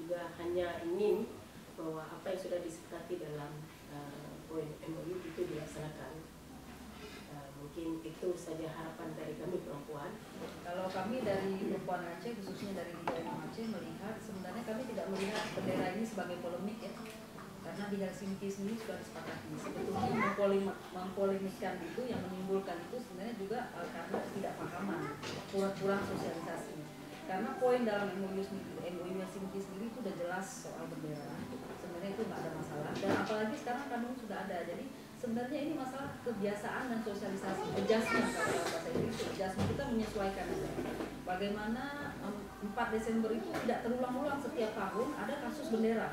juga hanya ingin bahwa apa yang sudah disepakati dalam poin MOU itu dilaksanakan. Mungkin itu saja harapan dari kami perempuan. Kalau kami dari perempuan Aceh, khususnya dari Liga Imam Aceh, melihat sebenarnya kami tidak melihat bendera ini sebagai polemik ya, karena di Helsinki sendiri sudah disepakati. Sebetulnya mempolemikkan itu, yang menimbulkan itu sebenarnya juga karena ketidakpahaman, kurang sosialisasi. Karena poin dalam MOU Helsinki sendiri itu sudah jelas soal bendera, sebenarnya itu nggak ada masalah. Dan apalagi sekarang kandung sudah ada, jadi sebenarnya ini masalah kebiasaan dan sosialisasi, adjustment kalau bahasa Inggris, adjustment kita menyesuaikan. Bagaimana 4 Desember itu tidak terulang-ulang setiap tahun ada kasus bendera.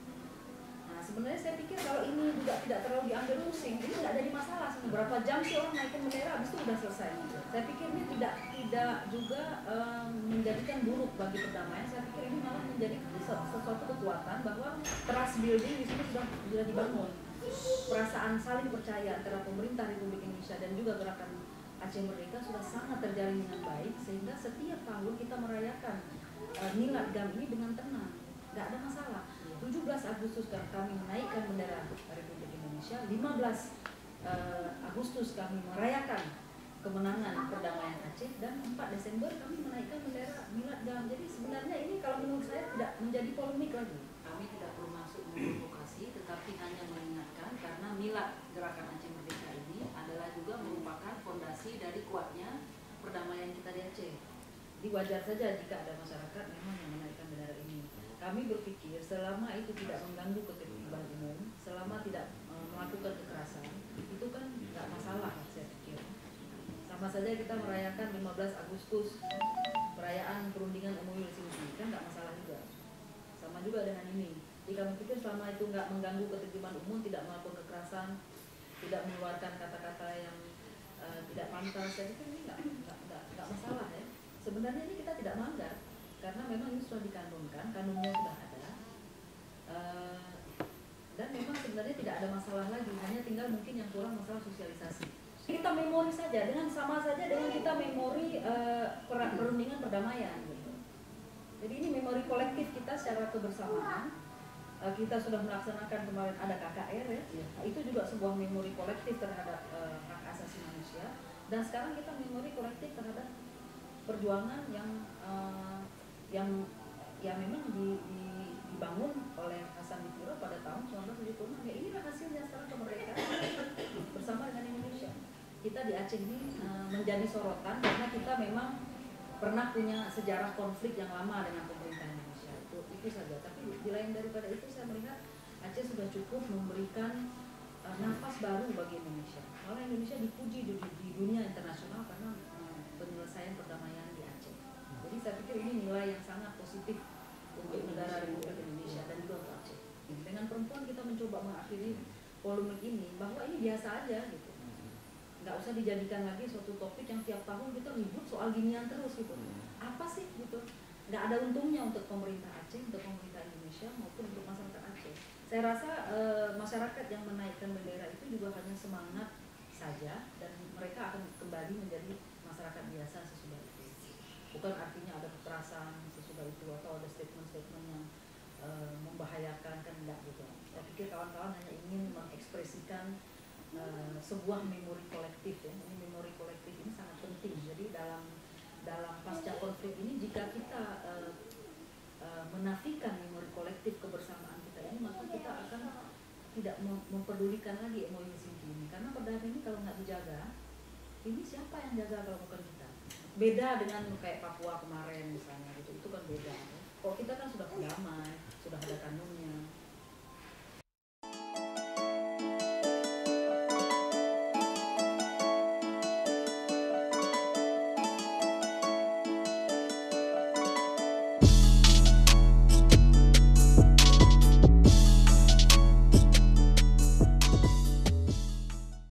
Nah sebenarnya saya pikir kalau ini juga tidak terlalu diambil pusing, ini nggak jadi masalah. Berapa jam sih orang naikin bendera, habis itu sudah selesai. Saya pikir ini tidak juga menjadikan buruk bagi perdamaian. Saya pikir ini malah menjadi sesuatu kekuatan bahwa trust building di sini sudah dibangun. Perasaan saling percaya antara pemerintah Republik Indonesia dan juga gerakan Aceh Merdeka sudah sangat terjalin dengan baik, sehingga setiap tahun kita merayakan Milad Gam ini dengan tenang, nggak ada masalah. 17 Agustus kami menaikkan bendera Republik Indonesia, 15 Agustus kami merayakan kemenangan perdamaian Aceh, dan 4 Desember kami menaikkan bendera Milad Gam. Jadi sebenarnya ini kalau menurut saya tidak menjadi polemik lagi. Kami tidak perlu masuk memprovokasi, tetapi hanya mengingatkan karena Milad Gerakan Aceh Merdeka ini adalah juga merupakan fondasi dari kuatnya perdamaian kita di Aceh. Jadi wajar saja jika ada masyarakat memang yang menaikkan bendera ini. Kami berpikir selama itu tidak mengganggu ketertiban umum, selama tidak melakukan kekerasan, itu kan nggak masalah saya pikir. Sama saja kita merayakan 15 Agustus, perayaan perundingan MOU Helsinki, kan nggak masalah juga. Sama juga dengan ini. Jadi kami pikir selama itu nggak mengganggu ketertiban umum, tidak melakukan kekerasan, tidak mengeluarkan kata-kata yang tidak pantas, saya pikir ini nggak masalah ya. Sebenarnya ini kita tidak melanggar, karena memang ini sudah dikanunkan, kanunnya sudah ada, dan memang sebenarnya tidak ada masalah lagi, hanya tinggal mungkin yang kurang masalah sosialisasi. Kita memori saja, dengan sama saja dengan kita memori perundingan perdamaian gitu. Jadi ini memori kolektif kita secara kebersamaan. Kita sudah melaksanakan kemarin ada KKR ya, itu juga sebuah memori kolektif terhadap hak asasi manusia. Dan sekarang kita memori kolektif terhadap perjuangan yang memang dibangun oleh Hasan Dikiro pada tahun 1976. Ya inilah hasilnya sekarang kemerdekaan bersama dengan Indonesia. Kita di Aceh ini menjadi sorotan karena kita memang pernah punya sejarah konflik yang lama dengan pemerintah Indonesia. Itu saja. Tapi di lain daripada itu saya melihat Aceh sudah cukup memberikan nafas baru bagi Indonesia. Malah Indonesia dipuji di dunia internasional karena penyelesaian perdamaian di Aceh. Jadi saya pikir ini nilai yang sangat positif untuk negara Republik Indonesia dan juga untuk Aceh. Dengan perempuan kita mencoba mengakhiri polemik ini bahwa ini biasa aja gitu. Nggak usah dijadikan lagi suatu topik yang tiap tahun kita ribut soal ginian terus gitu. Apa sih gitu? Nggak ada untungnya untuk pemerintah Aceh, untuk pemerintah Indonesia maupun untuk masyarakat Aceh. Saya rasa masyarakat yang menaikkan bendera itu juga hanya semangat saja, dan mereka akan kembali menjadi masyarakat biasa sesudah itu. Bukan artinya ada kekerasan sesudah itu atau ada statement-statement yang membahayakan, kan enggak gitu. Saya pikir kawan-kawan hanya ingin mengekspresikan sebuah memori kolektif ya. Ini memori kolektif ini sangat penting. Jadi dalam pasca konflik ini jika kita menafikan memori kolektif kebersamaan kita ini, maka kita akan tidak memperdulikan lagi MOU Helsinki ini. Karena pada hari ini kalau nggak dijaga, ini siapa yang jaga kalau bukan kita? Beda dengan kayak Papua kemarin misalnya gitu, itu kan beda. Kalau kita kan sudah damai,